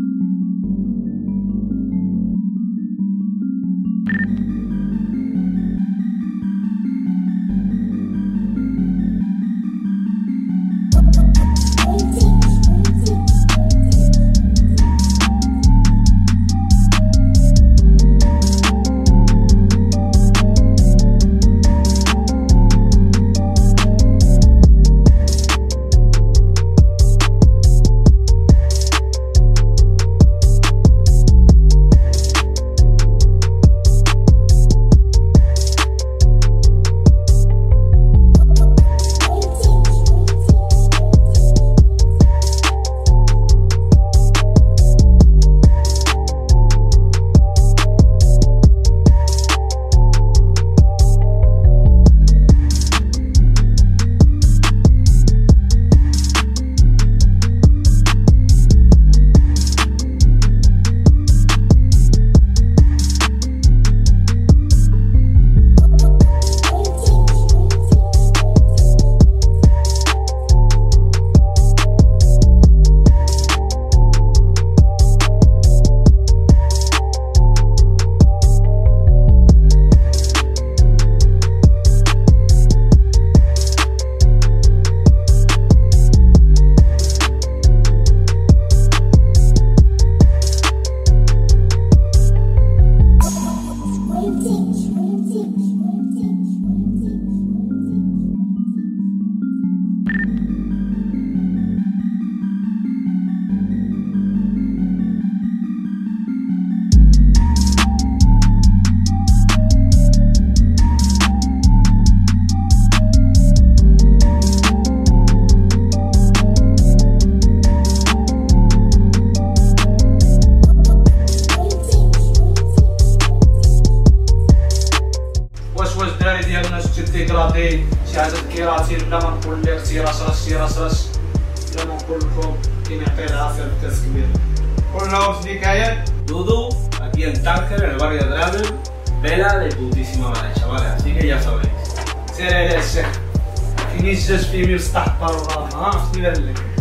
ديجرادي شهادة كيراتين بلا ما نقول لك سي راس بلا ما نقول لكم كاين يعطي العافية بالتسكبير. Con la Osnicaya, Dudu, aquí en Tánger, en el barrio de Draven, vela de putísima madre, chavales, así que ya sabéis. سير على الشيخ كاين جاج في ميل سطح برا ما عرفتش ندير لك.